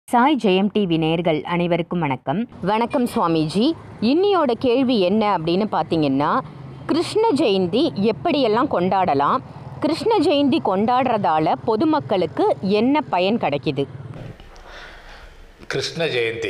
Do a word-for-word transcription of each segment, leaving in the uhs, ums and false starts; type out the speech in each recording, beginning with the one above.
சாய் ஜெயம் TV நேயர்கள் அனைவருக்கும் வணக்கம். வணக்கம் சுவாமிஜி. இன்னியோட கேள்வி என்ன அப்படின்னு பார்த்தீங்கன்னா, கிருஷ்ண ஜெயந்தி எப்படியெல்லாம் கொண்டாடலாம், கிருஷ்ண ஜெயந்தி கொண்டாடுறதால பொதுமக்களுக்கு என்ன பயன் கிடைக்குது? கிருஷ்ண ஜெயந்தி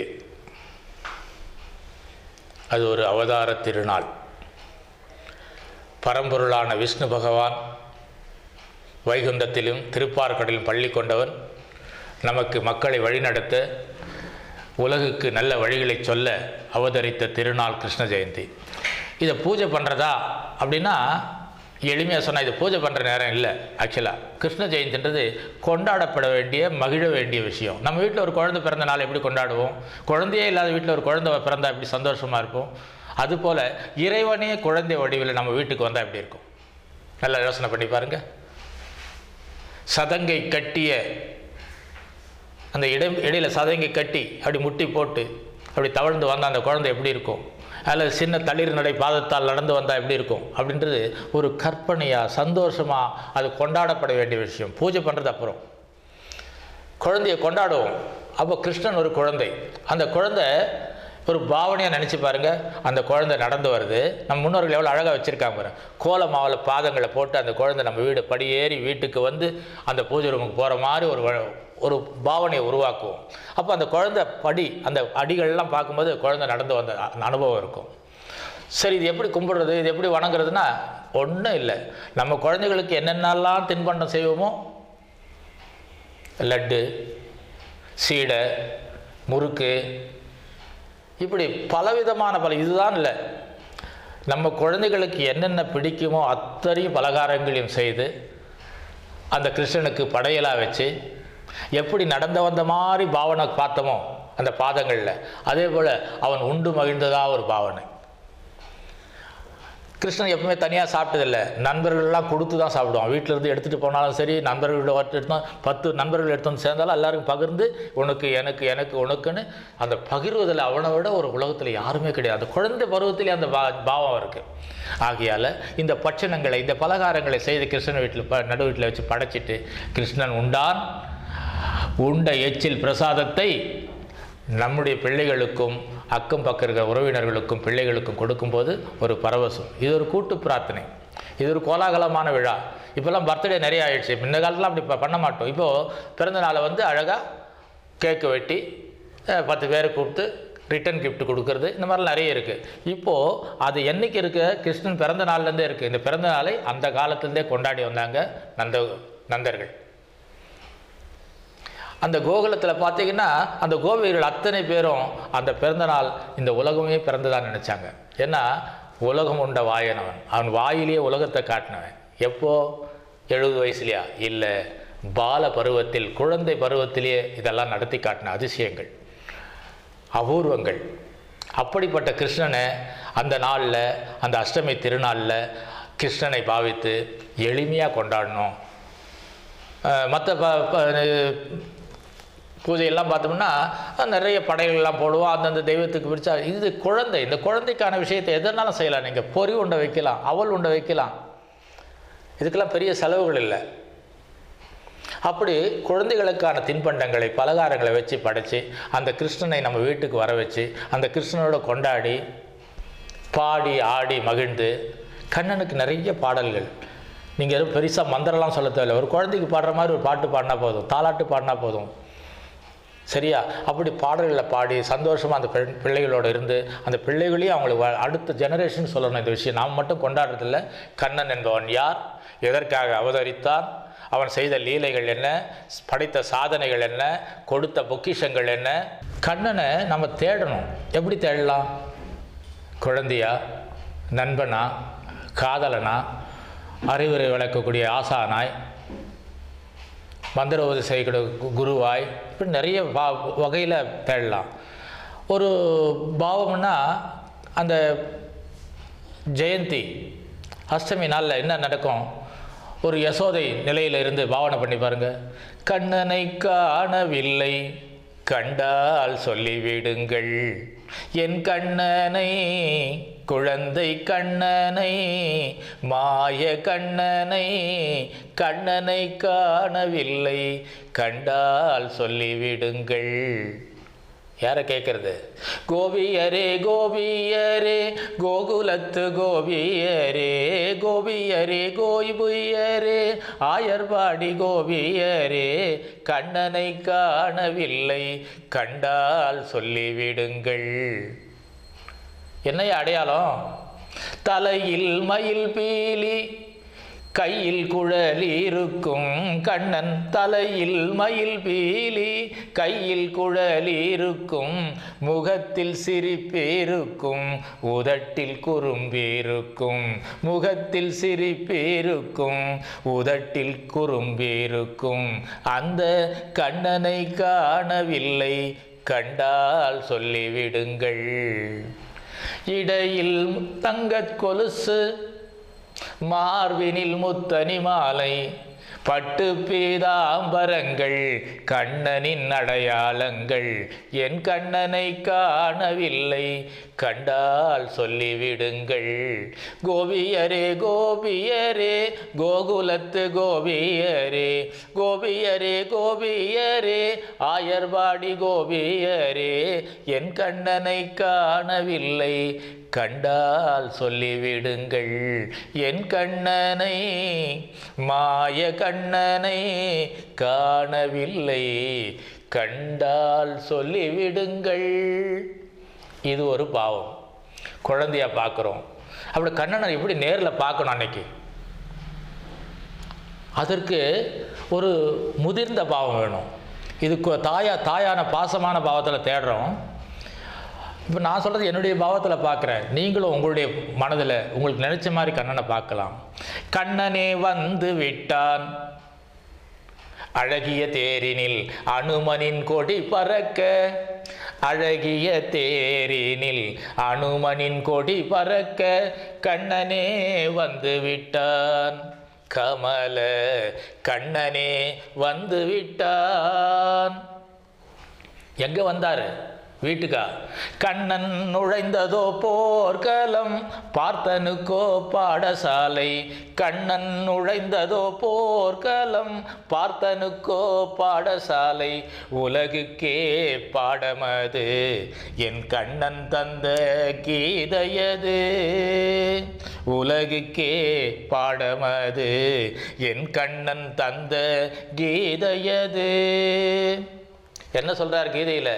அது ஒரு அவதார திருநாள். பரம்பொருளான விஷ்ணு பகவான் வைகுண்டத்திலும் திருப்பார்கடலிலும் பள்ளி கொண்டவன் நமக்கு மக்களை வழிநடத்த, உலகுக்கு நல்ல வழிகளை சொல்ல அவதரித்த திருநாள் கிருஷ்ண ஜெயந்தி. இதை பூஜை பண்ணுறதா அப்படின்னா எளிமையாக சொன்னால் இது பூஜை பண்ணுற நேரம் இல்லை. ஆக்சுவலாக கிருஷ்ண ஜெயந்தின்றது கொண்டாடப்பட வேண்டிய, மகிழ வேண்டிய விஷயம். நம்ம வீட்டில் ஒரு குழந்தை பிறந்த நாள் எப்படி கொண்டாடுவோம்? குழந்தையே இல்லாத வீட்டில் ஒரு குழந்தை பிறந்தால் எப்படி சந்தோஷமாக இருப்போம்? அதுபோல் இறைவனே குழந்தை வடிவில் நம்ம வீட்டுக்கு வந்தால் எப்படி இருக்கும்? நல்லா யோசனை பண்ணி பாருங்கள். சதங்கை கட்டிய அந்த இடம் இடையில் சதங்கை கட்டி அப்படி முட்டி போட்டு அப்படி தவழ்ந்து வந்தால் அந்த குழந்தை எப்படி இருக்கும்? அல்லது சின்ன தளிர் நடை பாதத்தால் நடந்து வந்தால் எப்படி இருக்கும்? அப்படின்றது ஒரு கற்பனையாக, சந்தோஷமாக அது கொண்டாடப்பட வேண்டிய விஷயம். பூஜை பண்ணுறது அப்புறம் குழந்தையை கொண்டாடுவோம். அப்போ கிருஷ்ணன் ஒரு குழந்தை. அந்த குழந்தை ஒரு பாவனையாக நினச்சி பாருங்கள். அந்த குழந்தை நடந்து வருது. நம்ம முன்னோர்கள் எவ்வளோ அழகாக வச்சுருக்காங்க பாருங்க. கோல மாவில் பாதங்களை போட்டு அந்த குழந்தை நம்ம வீடு படியேறி வீட்டுக்கு வந்து அந்த பூஜை ரூமுக்கு போகிற மாதிரி ஒரு ஒரு பாவனையை உருவாக்குவோம். அப்போ அந்த குழந்தை படி, அந்த அடிகள்லாம் பார்க்கும்போது குழந்தை நடந்து வந்த அனுபவம் இருக்கும். சரி, இது எப்படி கும்பிடுறது, இது எப்படி வணங்குறதுன்னா ஒன்றும் இல்லை. நம்ம குழந்தைகளுக்கு என்னென்னலாம் தின்பண்டம் செய்வோமோ, லட்டு, சீடை, முறுக்கு, இப்படி பலவிதமான பல இதுதான் இல்லை, நம்ம குழந்தைகளுக்கு என்னென்ன பிடிக்குமோ அத்தனையும் பலகாரங்களையும் செய்து அந்த கிருஷ்ணனுக்கு படையலாக வச்சு, எப்படி நடந்து வந்த மாதிரி பாவனை பார்த்தோமோ அந்த பாதங்களில், அதே போல் அவன் உண்டு மகிழ்ந்ததாக ஒரு பாவனை. கிருஷ்ணன் எப்பவுமே தனியாக சாப்பிட்டதில்லை, நண்பர்கள்லாம் கொடுத்து தான் சாப்பிடுவான். வீட்டிலேருந்து எடுத்துகிட்டு போனாலும் சரி, நண்பர்களோட எடுத்து பத்து நண்பர்கள் எடுத்து வந்து சேர்ந்தாலும் எல்லாருக்கும் பகிர்ந்து உனக்கு எனக்கு எனக்கு உனக்குன்னு அந்த பகிர்வதில் அவனை விட ஒரு உலகத்தில் யாருமே கிடையாது. அந்த குழந்தை பருவத்திலே அந்த பா பாவம் இருக்குது. ஆகையால் இந்த பட்சணங்களை, இந்த பலகாரங்களை செய்து கிருஷ்ணன் வீட்டில் ப நடு வீட்டில் வச்சு படைச்சிட்டு கிருஷ்ணன் உண்டான். உண்ட எச்சில் பிரசாதத்தை நம்முடைய பிள்ளைகளுக்கும் அக்கம் பக்கம் இருக்கிற உறவினர்களுக்கும் பிள்ளைகளுக்கும் கொடுக்கும்போது ஒரு பரவசம். இது ஒரு கூட்டு பிரார்த்தனை. இது ஒரு கோலாகலமான விழா. இப்போல்லாம் பர்த்டே நிறைய ஆகிடுச்சு. இந்த காலத்தில் அப்படி பண்ண மாட்டோம். இப்போது பிறந்த நாளை வந்து அழகாக கேக்கு வெட்டி பத்து பேரை கூப்பிட்டு ரிட்டன் கிஃப்ட் கொடுக்கறது, இந்த மாதிரிலாம் நிறைய இருக்குது. இப்போது அது என்றைக்கு இருக்குது? கிருஷ்ணன் பிறந்த நாள்லேருந்தே இருக்குது. இந்த பிறந்த நாளை அந்த காலத்துலேருந்தே கொண்டாடி வந்தாங்க நந்த நந்தர்கள். அந்த கோகுலத்தில் பார்த்தீங்கன்னா அந்த கோபிகள் அத்தனை பேரும் அந்த பிறந்த நாள் இந்த உலகமே பிறந்ததான் நினச்சாங்க. ஏன்னா உலகம் உண்ட வாயனவன், அவன் வாயிலேயே உலகத்தை காட்டினவன். எப்போ? எழுபது வயசுலையா? இல்லை, பால பருவத்தில், குழந்தை பருவத்திலேயே இதெல்லாம் நடத்தி காட்டின அதிசயங்கள், அபூர்வங்கள். அப்படிப்பட்ட கிருஷ்ணனை அந்த நாளில், அந்த அஷ்டமி திருநாளில் கிருஷ்ணனை பாவித்து எளிமையாக கொண்டாடணும். மற்ற ப பூஜையெல்லாம் பார்த்தோம்னா நிறைய படைகள்லாம் போடுவோம், அந்தந்த தெய்வத்துக்கு பிடிச்சா. இது குழந்தை, இந்த குழந்தைக்கான விஷயத்தை எதனாலும் செய்யலாம். நீங்கள் பொறி உண்டை வைக்கலாம், அவல் உண்டை வைக்கலாம், இதுக்கெல்லாம் பெரிய செலவுகள் இல்லை. அப்படி குழந்தைகளுக்கான தின்பண்டங்களை, பலகாரங்களை வச்சு படைச்சி அந்த கிருஷ்ணனை நம்ம வீட்டுக்கு வர வச்சு அந்த கிருஷ்ணனோட கொண்டாடி பாடி ஆடி மகிழ்ந்து. கண்ணனுக்கு நிறைய பாடல்கள். நீங்கள் எதுவும் பெருசாக மந்திரம்லாம் சொல்ல தேவையில்லை. ஒரு குழந்தைக்கு பாடுற மாதிரி ஒரு பாட்டு பாடினா போதும், தாலாட்டு பாடினா போதும். சரியா? அப்படி பாடல்களை பாடி சந்தோஷமாக அந்த பெண் பிள்ளைகளோடு இருந்து அந்த பிள்ளைகளையும் அவங்களுக்கு அடுத்த ஜெனரேஷன் சொல்லணும். இந்த விஷயம் நாம் மட்டும் கொண்டாடுறதில்லை. கண்ணன் என்பவன் யார், எதற்காக அவதரித்தான், அவன் செய்த லீலைகள் என்ன, படைத்த சாதனைகள் என்ன, கொடுத்த பொக்கிஷங்கள் என்ன. கண்ணனை நம்ம தேடணும். எப்படி தேடலாம்? குழந்தையா, நண்பனா, காதலனா, அறிவுரை விளக்கக்கூடிய ஆசானாய், மந்திர உதவி செய்யக்கூடிய குருவாய், இப்படி நிறைய வா வகையில் தேடலாம். ஒரு பாவம்னா அந்த ஜெயந்தி அஷ்டமி நாளில் என்ன நடக்கும்? ஒரு யசோதை நிலையில் இருந்து பாவனை பண்ணி பாருங்கள். கண்ணனை காணவில்லை, கண்டால் சொல்லிவிடுங்கள், என் கண்ணனை குழந்தை கண்ணனை மாய கண்ணனை கண்ணனை காணவில்லை கண்டால் சொல்லிவிடுங்கள். யாரை கேட்கறது? கோபியரே கோபியரே கோகுலத்து கோபியரே கோபியரே கோய்புயரே ஆயர்பாடி கோபியரே கண்ணனை காணவில்லை கண்டால் சொல்லிவிடுங்கள். என்ன அடையாளம்? தலையில் மயில் பீலி கையில் குழலி இருக்கும் கண்ணன், தலையில் மயில் பீலி கையில் குழலி இருக்கும், முகத்தில் சிரிப்பேருக்கும் உதட்டில் குறும்பேருக்கும், முகத்தில் சிரிப்பேருக்கும் உதட்டில் குறும்பேருக்கும், அந்த கண்ணனை காணவில்லை கண்டால் சொல்லிவிடுங்கள். இடையில் தங்கக் கொலுசு மார்பினில் முத்தனி மாலை பட்டு பீதாம்பரங்கள் கண்ணனின் அடையாளங்கள், என் கண்ணனை காணவில்லை கண்டால் சொல்லிவிடுங்கள். கோபியரே கோபியரே கோகுலத்து கோபியரே கோபியரே கோபியரே ஆயர்பாடி கோபியரே என் கண்ணனை காணவில்லை கண்டால் சொல்லிவிடுங்கள். என் கண்ணனை மாய கண்ணனை காணவில்லை கண்டால் சொல்லிவிடுங்கள். இது ஒரு பாவம். குழந்தையா பார்க்குறோம். அப்படி கண்ணனை எப்படி நேரில் பார்க்கணும்? அன்னைக்கு அதற்கு ஒரு முதிர்ந்த பாவம் வேணும். இது தாயா தாயான பாசமான பாவத்தில் தேடுறோம். இப்போ நான் சொல்கிறது என்னுடைய பாவத்தில் பார்க்குறேன். நீங்களும் உங்களுடைய மனதில் உங்களுக்கு நினச்ச மாதிரி கண்ணனை பார்க்கலாம். கண்ணனே வந்து விட்டான் அழகிய தேரினில் அனுமனின் கொடி பறக்க, அழகிய தேரினில் அனுமனின் கொடி பறக்க கண்ணனே வந்து விட்டான், கமல கண்ணனே வந்து விட்டான். எங்கே வந்தார்? வீட்டுக்கா? கண்ணன் நுழைந்ததோ போர்க்களம் பார்த்தனுக்கோ பாடசாலை, கண்ணன் நுழைந்ததோ போர்க்களம் பார்த்தனுக்கோ பாடசாலை, உலகுக்கே பாடமது என் கண்ணன் தந்த கீதையது, உலகுக்கே பாடமது என் கண்ணன் தந்த கீதையது. என்ன சொல்றார் கீதையில?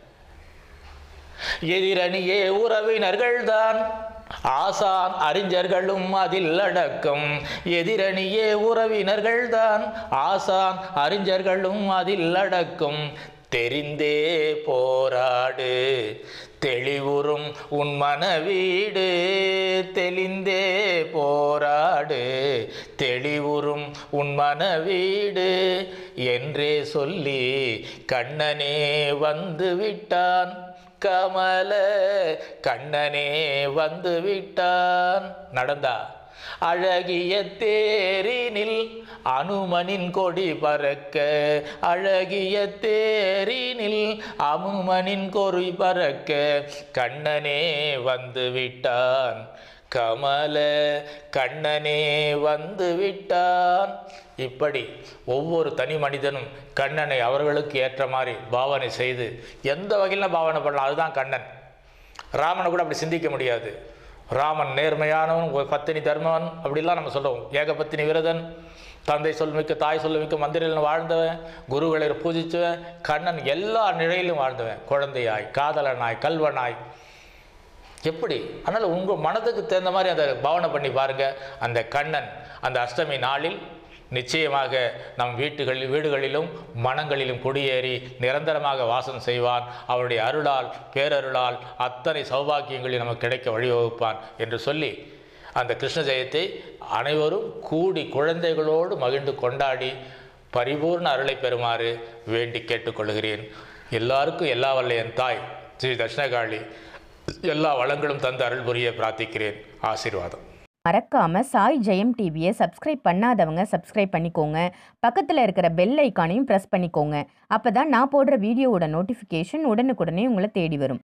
எதிரணியே உறவினர்கள்தான் ஆசான் அறிஞர்களும் அதில் அடக்கம், எதிரணியே உறவினர்கள்தான் ஆசான் அறிஞர்களும் அதில் அடக்கம், தெரிந்தே போராடு தெளிவுறும் உன் மனவீடு, தெளிந்தே போராடு தெளிவுறும் உன் மனவீடு என்றே சொல்லி கண்ணனே வந்து விட்டான், கமல கண்ணனே வந்து விட்டான். நடந்தா? அழகிய தேரினில் அனுமனின் கொடி பறக்க, அழகிய தேரினில் அனுமனின் கொடி பறக்க கண்ணனே வந்து விட்டான், கமல கண்ணனே வந்து விட்டான். இப்படி ஒவ்வொரு தனி மனிதனும் கண்ணனை அவர்களுக்கு ஏற்ற மாதிரி பாவனை செய்து எந்த வகையில் பாவனை பண்ணலாம். அதுதான் கண்ணன். ராமனை கூட அப்படி சிந்திக்க முடியாது. ராமன் நேர்மையானவன், பத்தினி தர்மவன் அப்படிலாம் நம்ம சொல்லுவோம். ஏகபத்தினி விரதன், தந்தை சொல்மிக்க தாய் சொல்மிக்க மந்திரில் வாழ்ந்தவன், குருகளை பூஜித்தவன். கண்ணன் எல்லா நிலையிலும் வாழ்ந்தவன். குழந்தையாய், காதலனாய், கல்வனாய். எப்படி? அதனால் உங்கள் மனதுக்கு தகுந்த மாதிரி அதை பாவனை பண்ணி பாருங்கள். அந்த கண்ணன் அந்த அஷ்டமி நாளில் நிச்சயமாக நம் வீட்டுகளில் வீடுகளிலும் மனங்களிலும் குடியேறி நிரந்தரமாக வாசம் செய்வான். அவருடைய அருளால் பேரருளால் அத்தனை சௌபாக்கியங்களையும் நமக்கு கிடைக்க வழிவகுப்பான் என்று சொல்லி அந்த கிருஷ்ண ஜெயத்தை அனைவரும் கூடி குழந்தைகளோடு மகிழ்ந்து கொண்டாடி பரிபூர்ண அருளை பெறுமாறு வேண்டி கேட்டுக்கொள்கிறேன். எல்லாருக்கும் எல்லா வல்ல என் தாய் ஸ்ரீ தட்சிணகாளி எல்லா வளங்களும் தந்து அருள் புரிய பிரார்த்திக்கிறேன். ஆசீர்வாதம். மறக்காம சாய் ஜெயம் டிவியை சப்ஸ்கிரைப் பண்ணாதவங்க சப்ஸ்கிரைப் பண்ணிக்கோங்க. பக்கத்தில் இருக்கிற பெல் ஐக்கானையும் ப்ரெஸ் பண்ணிக்கோங்க. அப்போ தான் நான் போடுற வீடியோவோட நோட்டிஃபிகேஷன் உடனுக்குடனே உங்களை தேடி வரும்.